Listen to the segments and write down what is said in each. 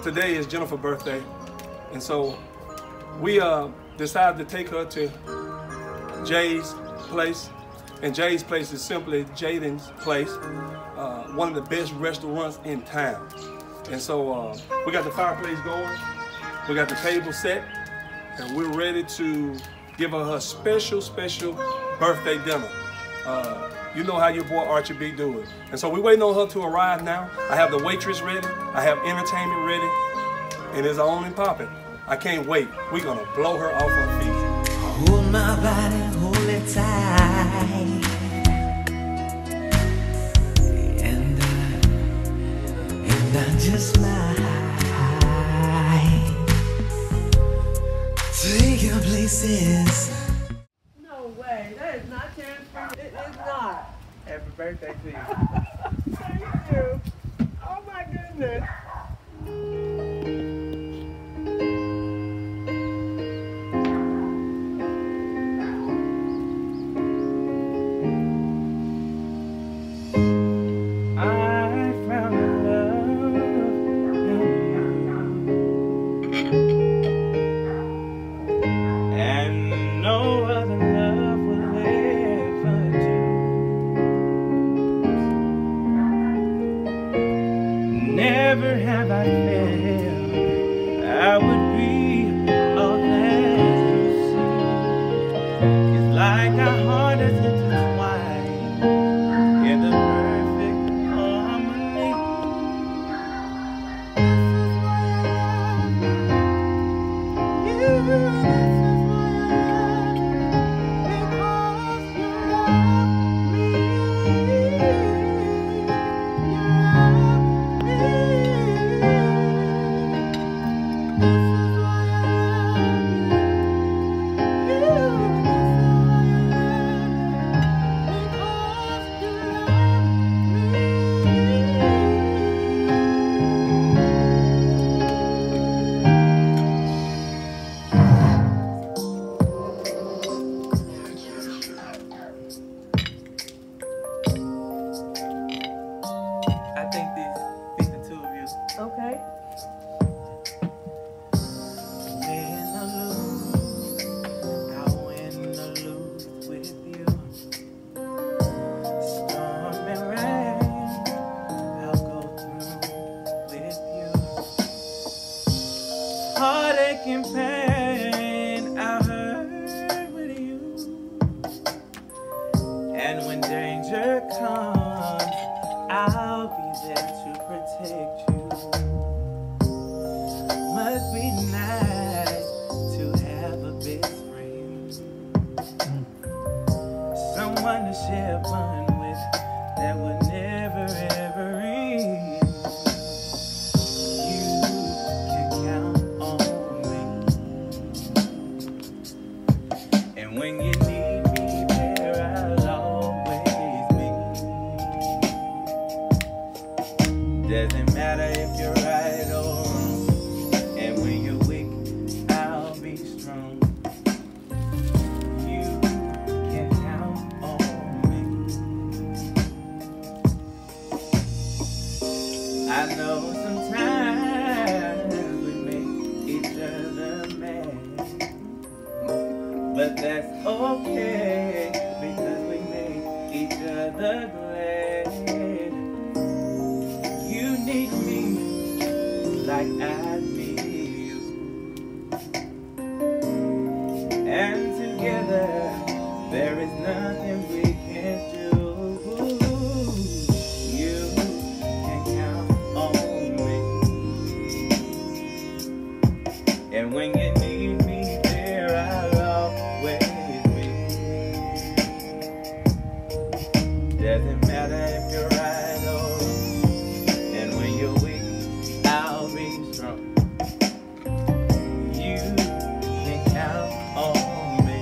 today is Jennifer's birthday, and so we decided to take her to Jay's place. And Jay's place is simply Jaden's place, one of the best restaurants in town. And so we got the fireplace going, we got the table set, and we're ready to give her her special birthday dinner. You know how your boy Archie B do it. And so we're waiting on her to arrive now. I have the waitress ready, I have entertainment ready, and it's on and popping. I can't wait. We're gonna blow her off her feet. Hold my body, hold it tight, and I just might take your places. No way, that is not Terrence. It is not. Happy birthday to you. Thank you. Oh my goodness. Never have I felt I would be all that you see. It's like our heart is intertwined in the perfect harmony. This is why I love you. I think these the two of you. Okay. Win or lose, I win or lose with you. Storm and rain, I'll go through with you. Heartache and pain, I'll hurt with you. And when danger comes, I'll be there to protect you. Must be nice to have a best friend, someone to share fun with that would never ever end. You can count on me, and when you need me there, I'll always be. Doesn't matter if you're right or wrong, and when you're weak, I'll be strong. You can count on me. I know sometimes we make each other mad, but that's okay because we make each other glad. You need me like I need you, and together there is nothing we can't do. You can count on me, and when you need me there, I'll always be. Doesn't matter if you're right or wrong, and when you're weak, I'll be strong. You can count on me.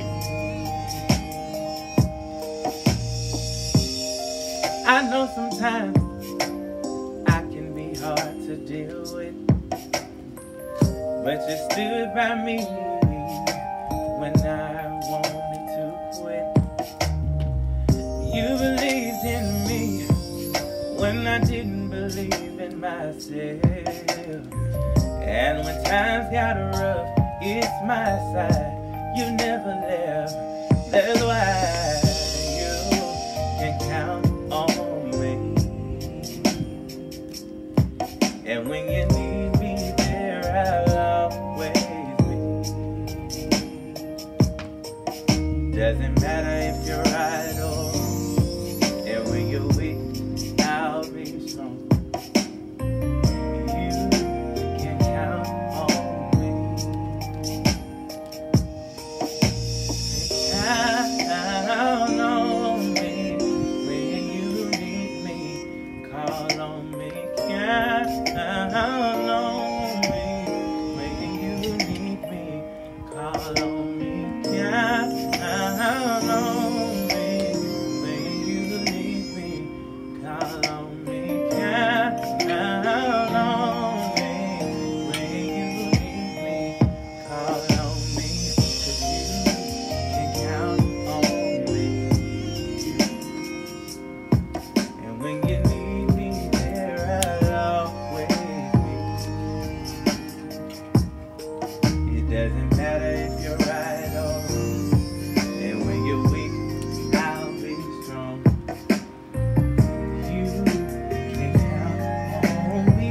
I know sometimes I can be hard to deal with, but you stood by me when I wanted to quit. You believed in me when I didn't believe in myself, And when times got rough, it's my side you never left. That's why you can count on me. And when you need me there, I'll always be. Doesn't matter if you're right or wrong. And when you're weak, I'll be strong. You can count on me. Count on me when you need me. Call on me. Count on me when you need me. Call on me. Count on me when you need me. Call on me. Count on me when you need me. Call on me, 'cause you can count on me. And when you need me there, I'll always be. It doesn't matter if you're right or wrong. And when you're weak, I'll be strong. You can count on me.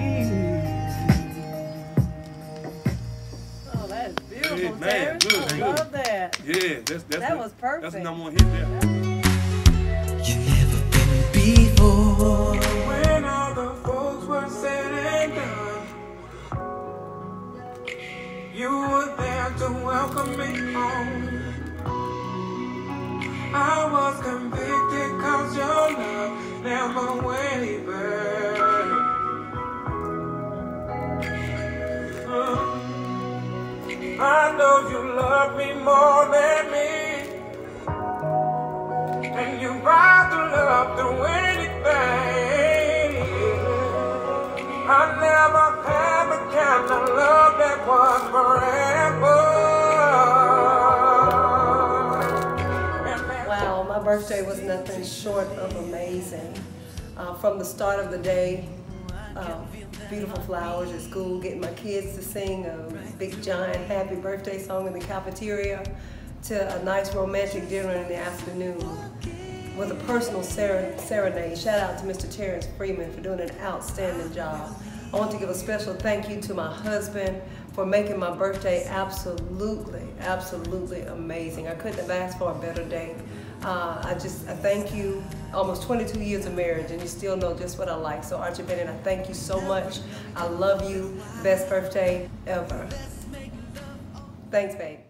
Oh, that is beautiful, Hey, man, Terrence. good, I good. love that. Yeah, that's That was perfect. That's the #1 hit there. You never been before. When all the folks were said and done, you were there to welcome me home. I was convicted 'cause your love never wavered. I know you love me more than me, and you brought the love through anything. I never had the kind of love that was forever. Wow, my birthday was nothing short of amazing. From the start of the day, beautiful flowers at school, getting my kids to sing a big giant happy birthday song in the cafeteria, to a nice romantic dinner in the afternoon with a personal serenade. Shout out to Mr. Terrence Freeman for doing an outstanding job. I want to give a special thank you to my husband for making my birthday absolutely, absolutely amazing. I couldn't have asked for a better day. I thank you. Almost 22 years of marriage, and you still know just what I like. So Archie Bennett, I thank you so much. I love you. Best birthday ever. Thanks, babe.